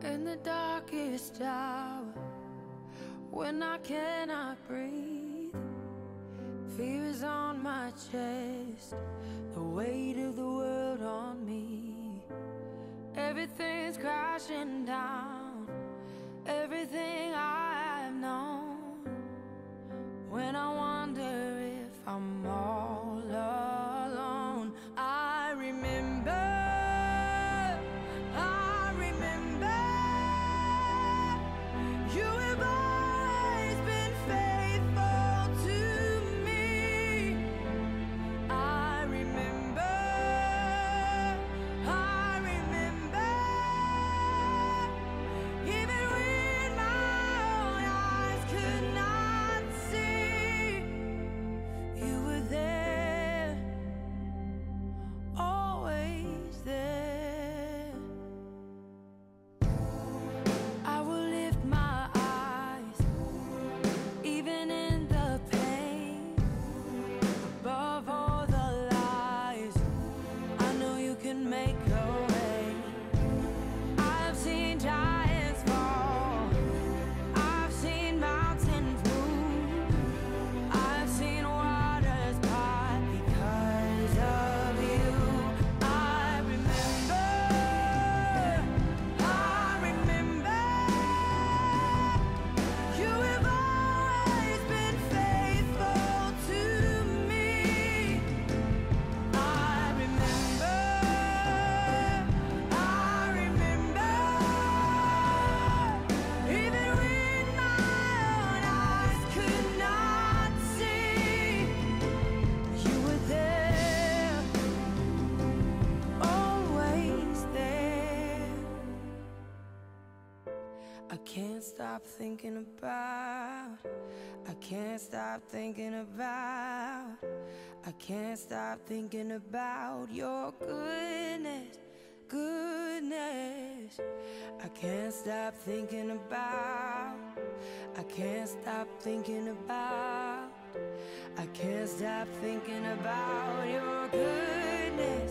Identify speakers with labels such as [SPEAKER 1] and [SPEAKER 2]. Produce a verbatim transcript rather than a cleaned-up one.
[SPEAKER 1] In the darkest hour, when I cannot breathe, fear is on my chest, the weight of the world on me. Everything's crashing down, everything I've known. When I wonder if I'm all alone, I remember, I remember, you have always been faithful to me. I remember, I remember, even when my own eyes could not see, you were there, always there. I will lift my eyes, even in the pain, above all the lies. I know you can make a way. I've seen giants fall, I've seen mountains move, I've seen waters part because of you. I remember, I remember, you have always been faithful to me. I remember, I remember, even when my own eyes could not see, you were there, always there. I can't stop thinking about, I can't stop thinking about, I can't stop thinking about your goodness, goodness. I can't stop thinking about, I can't stop thinking about, I can't stop thinking about your goodness,